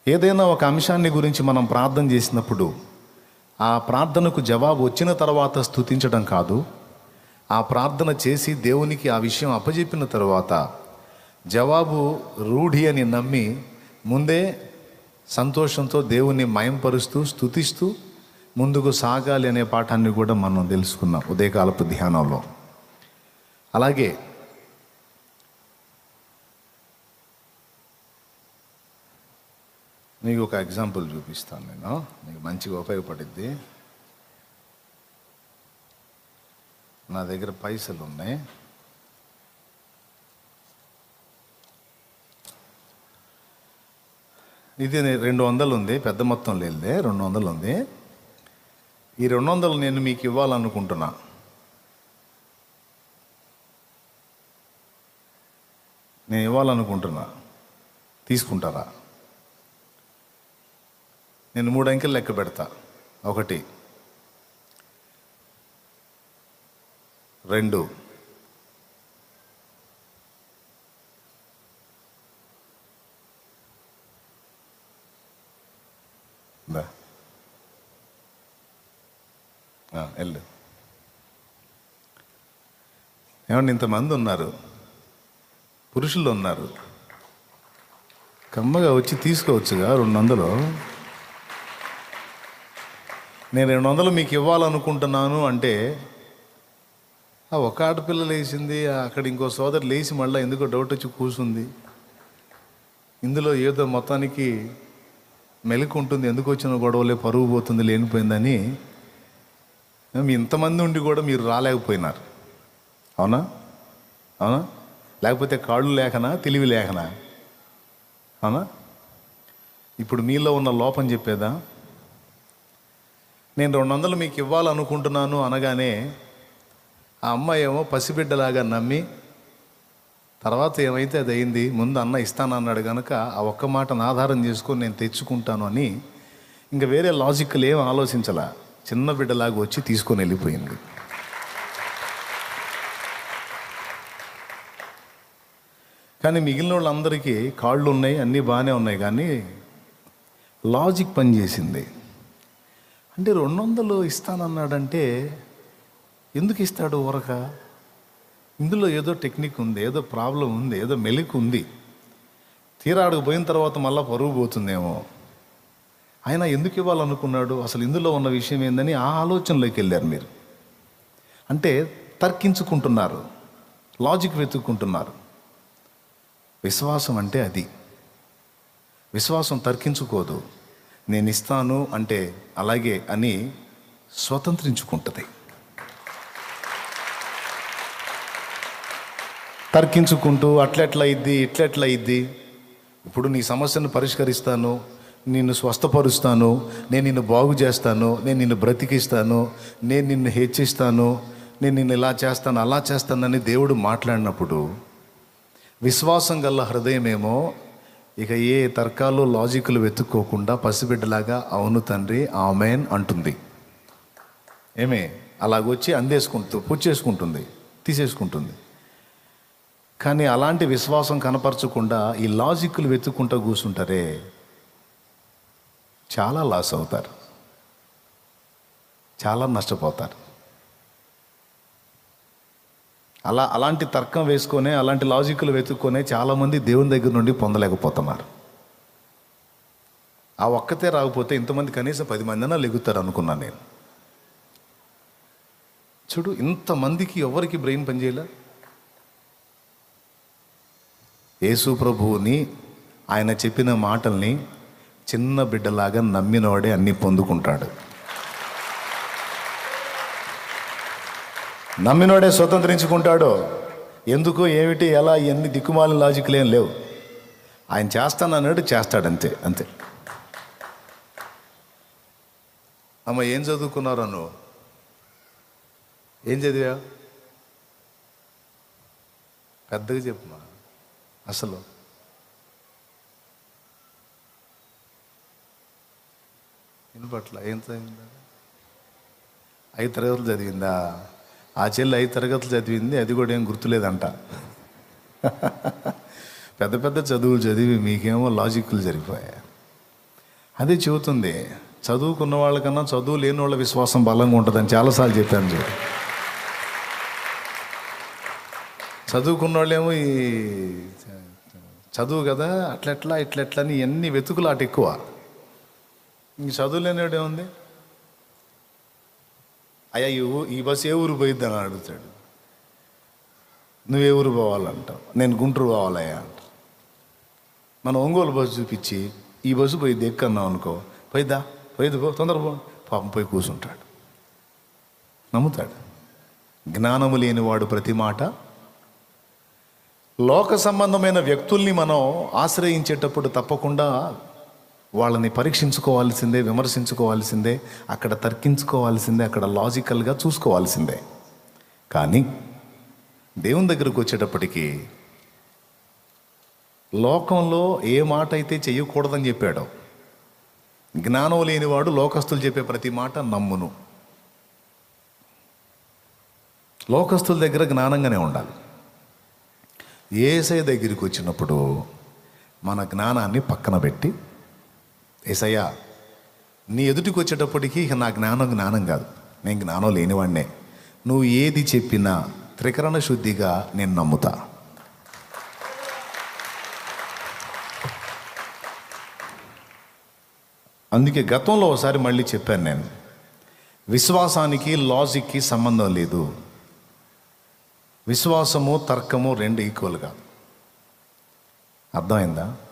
ఏదైనా ఒక అంశాన్ని గురించి మనం ప్రార్థన చేసినప్పుడు ఆ ప్రార్థనకు జవాబు వచ్చిన తర్వాత స్తుతించడం కాదు, ఆ ప్రార్థన చేసి దేవునికి ఆ విషయం అప్పజెప్పిన తర్వాత జవాబు రూఢి అని నమ్మి ముందే సంతోషంతో దేవుణ్ణి మయంపరుస్తూ స్తుతిస్తూ ముందుకు సాగాలి అనే పాఠాన్ని కూడా మనం తెలుసుకున్నాం ఉదయకాలపు ధ్యానంలో. అలాగే మీకు ఒక ఎగ్జాంపుల్ చూపిస్తాను, నేను మీకు మంచిగా ఉపయోగపడిద్ది. నా దగ్గర పైసలు ఉన్నాయి, ఇది 200 ఉంది, పెద్ద మొత్తం లేదే, 200 ఉంది. ఈ 200 నేను మీకు ఇవ్వాలనుకుంటున్నా. నేను ఇవ్వాలనుకుంటున్నా, తీసుకుంటారా? నేను 3 అంకెలు లెక్క పెడతా. 1, 2, 3 ఏమండి, ఇంతమంది ఉన్నారు, పురుషులు ఉన్నారు, కమ్మగా వచ్చి తీసుకోవచ్చుగా 200. నేను 200 మీకు ఇవ్వాలనుకుంటున్నాను అంటే ఆ ఒక ఆడపిల్ల లేచింది, అక్కడ ఇంకో సోదరు లేచి మళ్ళీ ఎందుకో డౌట్ వచ్చి కూర్చుంది. ఇందులో ఏదో మొత్తానికి మెలకు ఉంటుంది, ఎందుకు వచ్చిన గొడవలే, పరువు పోతుంది, లేనిపోయిందని ఇంతమంది ఉండి కూడా మీరు రాలేకపోయినారు. అవునా? అవునా? లేకపోతే కాళ్ళు లేకనా, తెలివి లేకనా? అవునా? ఇప్పుడు మీలో ఉన్న లోపం చెప్పేదా? నేను 200 మీకు ఇవ్వాలనుకుంటున్నాను అనగానే ఆ అమ్మాయి ఏమో పసిబిడ్డలాగా నమ్మి తర్వాత ఏమైతే అది అయింది, ముందు అన్న ఇస్తానన్నాడు కనుక ఆ ఒక్క మాటను ఆధారం చేసుకొని నేను తెచ్చుకుంటాను అని ఇంకా వేరే లాజిక్లు ఏం ఆలోచించలా, చిన్న బిడ్డలాగా వచ్చి తీసుకొని వెళ్ళిపోయింది. కానీ మిగిలిన వాళ్ళందరికీ కాళ్ళు ఉన్నాయి, అన్నీ బాగానే ఉన్నాయి, కానీ లాజిక్ పనిచేసింది. అంటే 200 ఇస్తానన్నాడంటే ఎందుకు ఇస్తాడు ఊరక? ఇందులో ఏదో టెక్నిక్ ఉంది, ఏదో ప్రాబ్లం ఉంది, ఏదో మెలిక ఉంది. తీరాడుకు పోయిన తర్వాత మళ్ళీ పరువు పోతుందేమో. ఆయన ఎందుకు ఇవ్వాలనుకున్నాడు, అసలు ఇందులో ఉన్న విషయం ఏందని ఆ ఆలోచనలోకి వెళ్ళారు మీరు. అంటే తర్కించుకుంటున్నారు, లాజిక్ వెతుక్కుంటున్నారు. విశ్వాసం అంటే అది. విశ్వాసం తర్కించుకోదు, నేను ఇస్తాను అంటే అలాగే అని స్వతంత్రించుకుంటుంది. తర్కించుకుంటూ అట్లెట్లా ఇద్ది, ఇట్లెట్లా ఇద్ది, ఇప్పుడు నీ సమస్యను పరిష్కరిస్తాను, నిన్ను స్వస్థపరుస్తాను, నేను నిన్ను బాగు చేస్తాను, నేను నిన్ను బ్రతికిస్తాను, నేను నిన్ను హెచ్చిస్తాను, నేను నిన్ను ఇలా చేస్తాను, అలా చేస్తానని దేవుడు మాట్లాడినప్పుడు విశ్వాసం గల హృదయమేమో ఇక ఏ తర్కాలు లాజిక్లు వెతుక్కోకుండా పసిబిడ్డలాగా అవును తండ్రి ఆమెన్ అంటుంది. ఏమే అలాగొచ్చి అందేసుకుంటూ పూజ చేసుకుంటుంది, తీసేసుకుంటుంది. కానీ అలాంటి విశ్వాసం కనపరచకుండా ఈ లాజిక్లు వెతుక్కుంటూ కూర్చుంటారే, చాలా లాస్ అవుతారు, చాలా నష్టపోతారు. అలాంటి తర్కం వేసుకొనే, అలాంటి లాజిక్లు వెతుక్కొనే చాలామంది దేవుని దగ్గర నుండి పొందలేకపోతున్నారు. ఆ ఒక్కతే రాకపోతే ఇంతమంది కనీసం 10 మందినా లెగుతారు అనుకున్నాను నేను. చూడు, ఇంతమందికి ఎవరికి బ్రెయిన్ పనిచేయలే. యేసు ప్రభువుని, ఆయన చెప్పిన మాటల్ని చిన్న బిడ్డలాగా నమ్మినవాడే అన్నీ పొందుకుంటాడు. నమ్మినోడే స్వతంత్రించుకుంటాడు. ఎందుకు, ఏమిటి, ఎలా, ఎన్ని దిక్కుమాలిన లాజిక్లు ఏం లేవు. ఆయన చేస్తానన్నాడు, చేస్తాడు, అంతే అంతే. అమ్మ, ఏం చదువుకున్నారో నువ్వు? ఏం చదివా? పెద్దగా చెప్పుమా. అసలు వినపట్ల. ఏం చదివిందా? 5 తరగతులు చదివిందా? ఆ చెల్లి 5 తరగతులు చదివింది, అది కూడా ఏం గుర్తులేదంట. పెద్ద పెద్ద చదువులు చదివి మీకేమో లాజిక్లు జరిగిపోయాయి. అదే చెబుతుంది, చదువుకున్న వాళ్ళకన్నా చదువు లేని వాళ్ళ విశ్వాసం బలంగా ఉంటుందని చాలాసార్లు చెప్పాను చూడు. చదువుకున్న వాళ్ళేమో ఈ చదువు కదా అట్లెట్లా ఇట్లెట్లా అని ఎన్ని వెతుకులాట ఎక్కువ. ఇంక చదువు లేనివాడు ఏముంది, అయ్యా ఈ బస్సు ఏ ఊరు పోయిద్ది అని అడుగుతాడు. నువ్వే ఊరు పోవాలంటావు, నేను గుంటూరు పోవాలయ్యా అంట. మనం ఒంగోలు బస్సు చూపించి ఈ బస్సు పోయిద్ది ఎక్కన్నావు అనుకో, పోయిద్దా పోయిద్ది పో తొందర పో, పాపం పోయి కూర్చుంటాడు, నమ్ముతాడు. జ్ఞానము లేనివాడు ప్రతి మాట. లోక సంబంధమైన వ్యక్తుల్ని మనం ఆశ్రయించేటప్పుడు తప్పకుండా వాళ్ళని పరీక్షించుకోవాల్సిందే, విమర్శించుకోవాల్సిందే, అక్కడ తర్కించుకోవాల్సిందే, అక్కడ లాజికల్గా చూసుకోవాల్సిందే. కానీ దేవుని దగ్గరకు వచ్చేటప్పటికి లోకంలో ఏ మాట అయితే చెయ్యకూడదని చెప్పాడో, జ్ఞానం లేనివాడు లోకస్తులు చెప్పే ప్రతి మాట నమ్మును. లోకస్తుల దగ్గర జ్ఞానంగానే ఉండాలి. యేసయ్య దగ్గరికి వచ్చినప్పుడు మన జ్ఞానాన్ని పక్కన పెట్టి, యేసయ్య నీ ఎదుటికి వచ్చేటప్పటికి ఇక నా జ్ఞానం కాదు, నేను జ్ఞానం లేనివాడినే, నువ్వు ఏది చెప్పినా త్రికరణ శుద్ధిగా నేను నమ్ముతా. అందుకే గతంలో ఒకసారి మళ్ళీ చెప్పాను నేను, విశ్వాసానికి లాజిక్కి సంబంధం లేదు. విశ్వాసము తర్కము రెండు ఈక్వల్గా. అర్థమైందా?